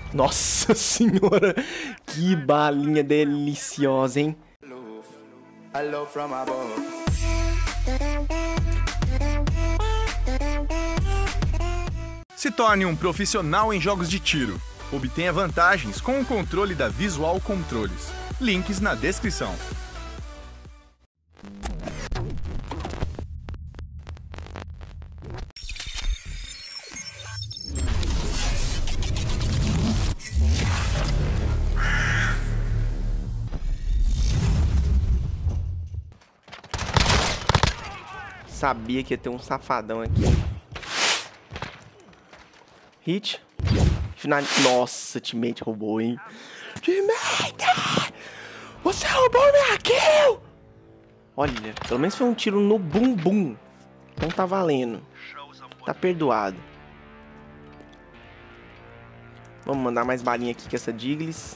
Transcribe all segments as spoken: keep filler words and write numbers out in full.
Nossa senhora, que balinha deliciosa, hein? Se torne um profissional em jogos de tiro. Obtenha vantagens com o controle da Visual Controles. Links na descrição. Sabia que ia ter um safadão aqui. Hit. Final... Nossa, teammate roubou, hein? Teammate! Você roubou minha kill! Olha, pelo menos foi um tiro no bumbum. Então tá valendo. Tá perdoado. Vamos mandar mais balinha aqui com essa Diglis.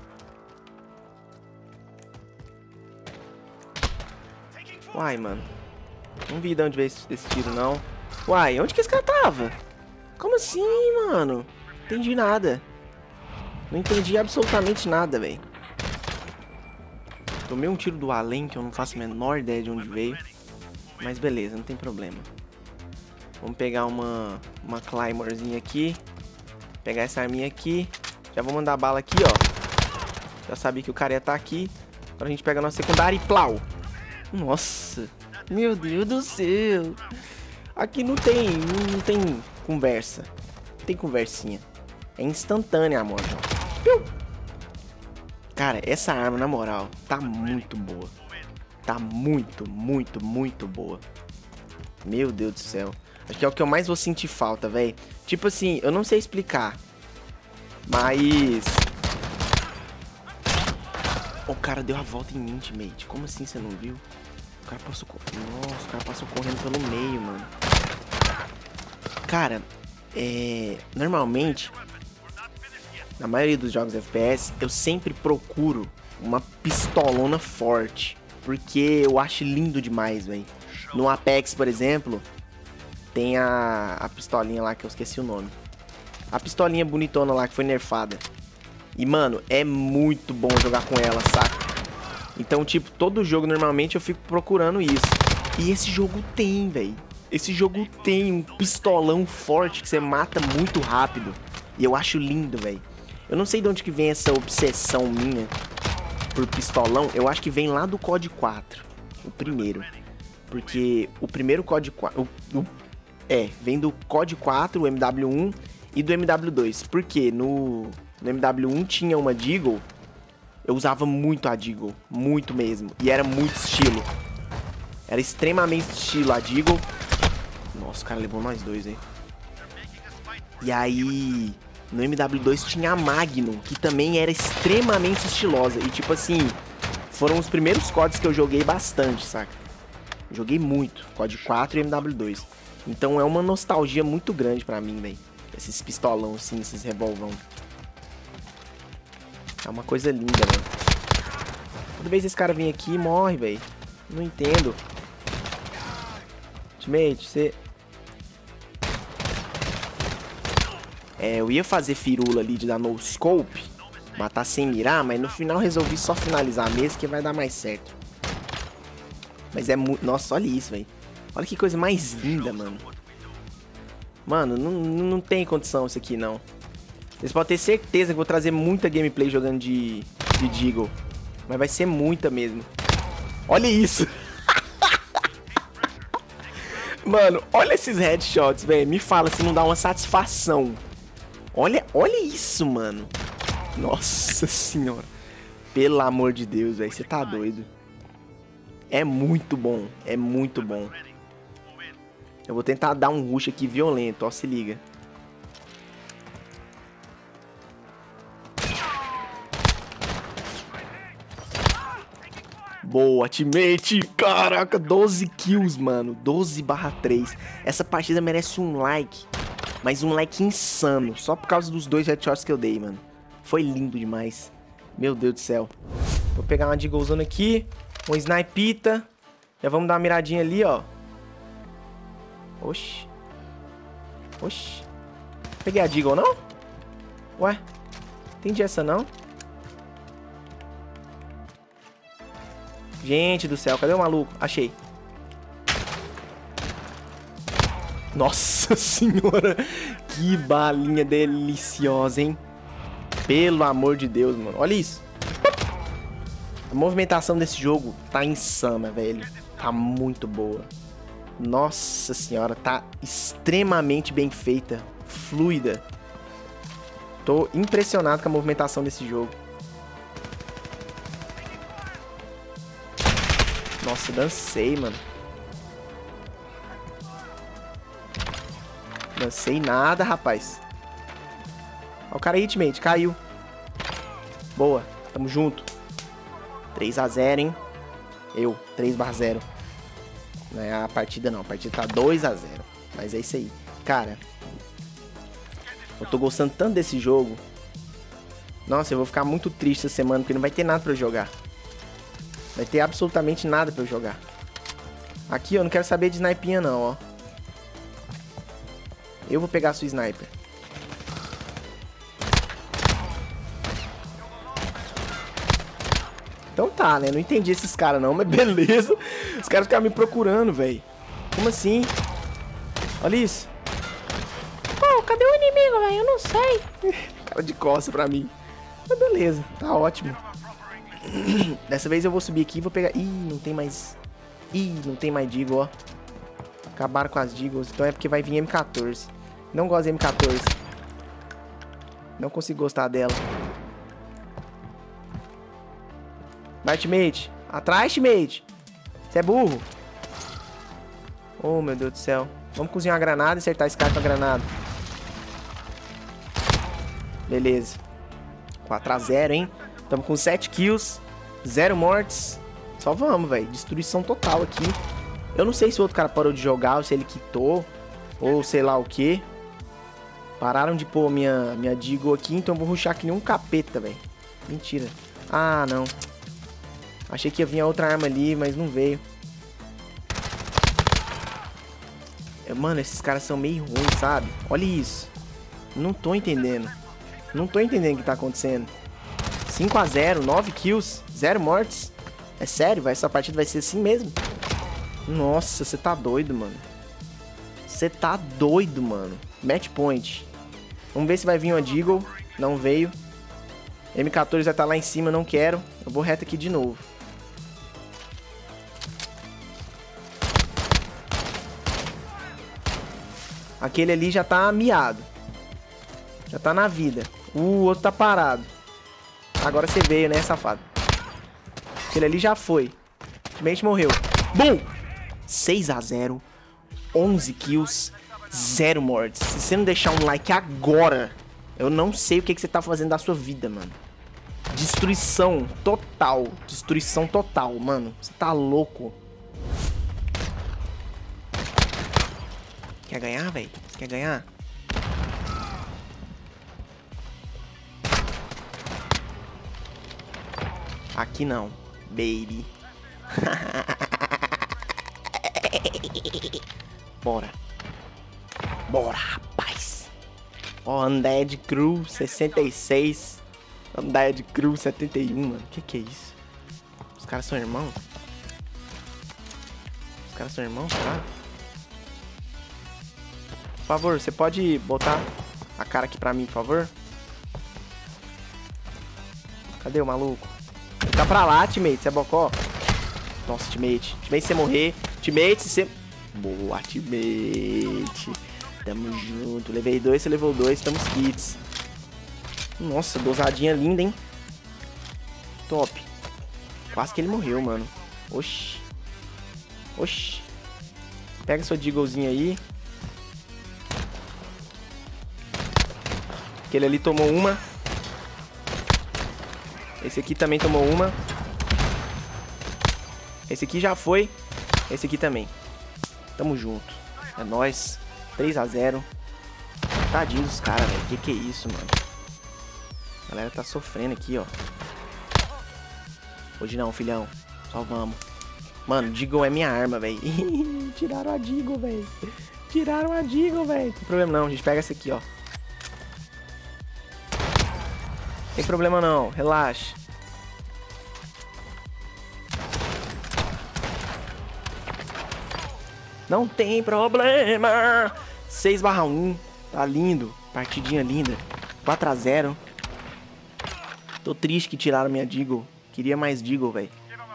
Uai, mano. Não vi de onde veio esse, esse tiro, não. Uai, onde que esse cara tava? Como assim, mano? Não entendi nada. Não entendi absolutamente nada, velho. Tomei um tiro do além, que eu não faço a menor ideia de onde veio. Mas beleza, não tem problema. Vamos pegar uma, uma Climberzinha aqui. Pegar essa arminha aqui. Já vou mandar bala aqui, ó. Já sabia que o cara ia estar aqui. Agora a gente pega a nossa secundária e plau. Nossa. Meu Deus do céu. Aqui não tem, não tem conversa. Não tem conversinha. É instantânea, amor. Cara, essa arma, na moral, tá muito boa. Tá muito, muito, muito boa. Meu Deus do céu. Acho que é o que eu mais vou sentir falta, velho. Tipo assim, eu não sei explicar. Mas... O cara deu a volta em mim, teammate. Como assim você não viu? O cara passou... Nossa, o cara passou correndo pelo meio, mano. Cara, é... Normalmente, na maioria dos jogos F P S, eu sempre procuro uma pistolona forte. Porque eu acho lindo demais, velho. No Apex, por exemplo, tem a, a pistolinha lá que eu esqueci o nome. A pistolinha bonitona lá que foi nerfada. E, mano, é muito bom jogar com ela, saca? Então, tipo, todo jogo, normalmente, eu fico procurando isso. E esse jogo tem, velho. Esse jogo tem um pistolão forte que você mata muito rápido. E eu acho lindo, velho. Eu não sei de onde que vem essa obsessão minha por pistolão. Eu acho que vem lá do C O D quatro. O primeiro. Porque o primeiro C O D quatro... O, o, é, vem do C O D quatro, o M W um e do M W dois. Porque no, no M W um tinha uma Deagle. Eu usava muito a Deagle, muito mesmo. E era muito estilo. Era extremamente estilo a Deagle. Nossa, o cara levou nós dois, hein? E aí, no M W dois tinha a Magnum, que também era extremamente estilosa. E tipo assim, foram os primeiros C O Ds que eu joguei bastante, saca? Joguei muito, C O D quatro e M W dois. Então é uma nostalgia muito grande pra mim, velho. Esses pistolão assim, esses revolvão. É uma coisa linda, velho. Toda vez esse cara vem aqui e morre, velho. Não entendo. Ultimate, você... É, eu ia fazer firula ali de dar no scope. Matar sem mirar, mas no final resolvi só finalizar mesmo, que vai dar mais certo. Mas é muito... Nossa, olha isso, velho. Olha que coisa mais linda, mano. Mano, não, não tem condição isso aqui, não. Vocês podem ter certeza que eu vou trazer muita gameplay jogando de, de Deagle. Mas vai ser muita mesmo. Olha isso. Mano, olha esses headshots, velho. Me fala se não dá uma satisfação. Olha, olha isso, mano. Nossa senhora. Pelo amor de Deus, velho. Você tá doido. É muito bom. É muito bom. Eu vou tentar dar um rush aqui violento. Ó, se liga. Boa, teammate. Caraca, doze kills, mano. doze barra três. Essa partida merece um like. Mas um like insano. Só por causa dos dois headshots que eu dei, mano. Foi lindo demais. Meu Deus do céu. Vou pegar uma Deaglezona aqui. Um snipita. Já vamos dar uma miradinha ali, ó. Oxi. Oxi. Peguei a Deagle, não? Ué? Entendi essa não. Gente do céu, cadê o maluco? Achei. Nossa senhora, que balinha deliciosa, hein? Pelo amor de Deus, mano. Olha isso. A movimentação desse jogo tá insana, velho. Tá muito boa. Nossa senhora, tá extremamente bem feita. Fluida. Tô impressionado com a movimentação desse jogo. Nossa, dancei, mano. Dancei nada, rapaz. Ó, o cara aí, teammate. Caiu. Boa. Tamo junto. três a zero, hein? Eu. três a zero. Não é a partida, não. A partida tá dois a zero. Mas é isso aí. Cara, eu tô gostando tanto desse jogo. Nossa, eu vou ficar muito triste essa semana, porque não vai ter nada pra eu jogar. Vai ter absolutamente nada pra eu jogar. Aqui, eu não quero saber de snipinha, não, ó. Eu vou pegar a sua sniper. Então tá, né? Não entendi esses caras, não, mas beleza. Os caras ficaram me procurando, velho. Como assim? Olha isso. Pô, cadê o inimigo, velho? Eu não sei. Cara de costa pra mim. Mas beleza, tá ótimo. Dessa vez eu vou subir aqui e vou pegar... Ih, não tem mais... Ih, não tem mais Deagle, ó. Acabaram com as Deagles. Então é porque vai vir M quatorze. Não gosto de M quatorze. Não consigo gostar dela. Vai, teammate. Atrás, teammate. Você é burro. Oh, meu Deus do céu. Vamos cozinhar uma granada e acertar esse cara com a granada. Beleza. quatro a zero, hein? Tamo com sete kills, zero mortes. Só vamos, velho. Destruição total aqui. Eu não sei se o outro cara parou de jogar, ou se ele quitou, ou sei lá o que. Pararam de pôr minha, minha Deagle aqui, então eu vou rushar que nem um capeta, velho. Mentira. Ah, não. Achei que ia vir a outra arma ali, mas não veio. Mano, esses caras são meio ruins, sabe? Olha isso. Não tô entendendo. Não tô entendendo o que tá acontecendo. cinco a zero, nove kills, zero mortes. É sério, essa partida vai ser assim mesmo? Nossa, você tá doido, mano. Você tá doido, mano. Match point. Vamos ver se vai vir uma Deagle. Não veio. M quatorze vai estar lá em cima, não quero. Eu vou reto aqui de novo. Aquele ali já tá miado. Já tá na vida. O outro tá parado. Agora você veio, né, safado? Aquele ali já foi. Ultimamente morreu. Bum! seis a zero. onze kills. zero mortes. Se você não deixar um like agora, eu não sei o que, que você tá fazendo da sua vida, mano. Destruição total. Destruição total, mano. Você tá louco. Quer ganhar, velho? Quer ganhar? Aqui não, baby. Bora. Bora, rapaz. Ó, Undead Crew sessenta e seis. Undead Crew setenta e um, mano. Que que é isso? Os caras são irmãos? Os caras são irmãos, cara? Por favor, você pode botar a cara aqui pra mim, por favor? Cadê o maluco? Tá pra lá, teammate, você é bocó. Nossa, teammate. Teammate, se você morrer. Teammate, se você... Boa, teammate. Tamo junto. Levei dois, você levou dois. Estamos kits. Nossa, dosadinha linda, hein? Top. Quase que ele morreu, mano. Oxi. Oxi. Pega sua Deaglezinha aí. Aquele ali tomou uma. Esse aqui também tomou uma. Esse aqui já foi. Esse aqui também. Tamo junto. É nóis. três a zero. Tadinho dos caras, velho. Que que é isso, mano? A galera tá sofrendo aqui, ó. Hoje não, filhão. Só vamos. Mano, Deagle é minha arma, velho. Tiraram a Deagle, velho. Tiraram a Deagle, velho. Não tem problema não. A gente pega essa aqui, ó. Tem problema não, relaxa. Não tem problema. seis barra um. Tá lindo. Partidinha linda. quatro a zero. Tô triste que tiraram minha Deagle. Queria mais Deagle, velho.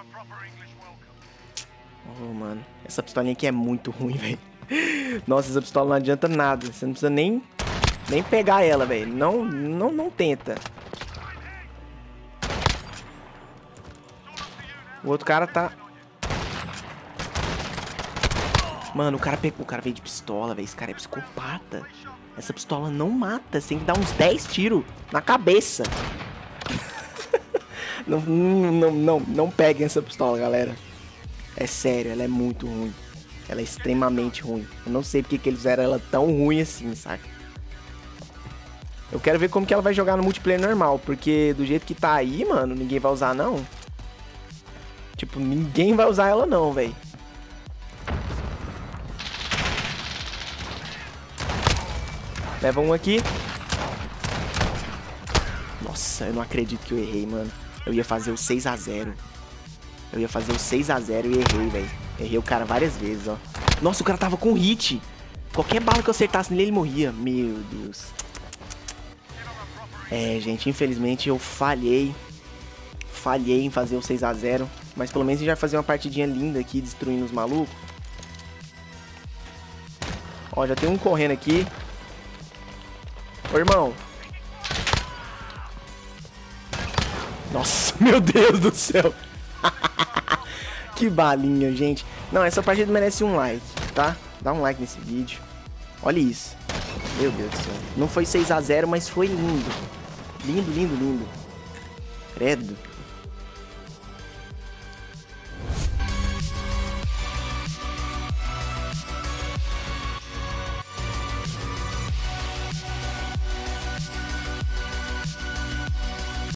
Oh, mano. Essa pistolinha aqui é muito ruim, velho. Nossa, essa pistola não adianta nada. Você não precisa nem, nem pegar ela, velho. Não, não, não tenta. O outro cara tá... Mano, o cara pegou, o cara veio de pistola, velho. Esse cara é psicopata. Essa pistola não mata. Você tem que dar uns dez tiros na cabeça. não, não, não, não peguem essa pistola, galera. É sério, ela é muito ruim. Ela é extremamente ruim. Eu não sei porque que eles fizeram ela tão ruim assim, saca? Eu quero ver como que ela vai jogar no multiplayer normal. Porque do jeito que tá aí, mano, ninguém vai usar, não. Tipo, ninguém vai usar ela, não, velho. Leva um aqui. Nossa, eu não acredito que eu errei, mano. Eu ia fazer o seis a zero. Eu ia fazer o seis a zero e errei, velho. Errei o cara várias vezes, ó. Nossa, o cara tava com hit. Qualquer bala que eu acertasse nele, ele morria. Meu Deus. É, gente, infelizmente eu falhei. Falhei em fazer o seis a zero. Mas pelo menos a gente vai fazer uma partidinha linda aqui, destruindo os malucos. Ó, já tem um correndo aqui. Ô, irmão. Nossa, meu Deus do céu. Que balinha, gente. Não, essa partida merece um like, tá? Dá um like nesse vídeo. Olha isso. Meu Deus do céu. Não foi seis a zero, mas foi lindo. Lindo, lindo, lindo. Credo.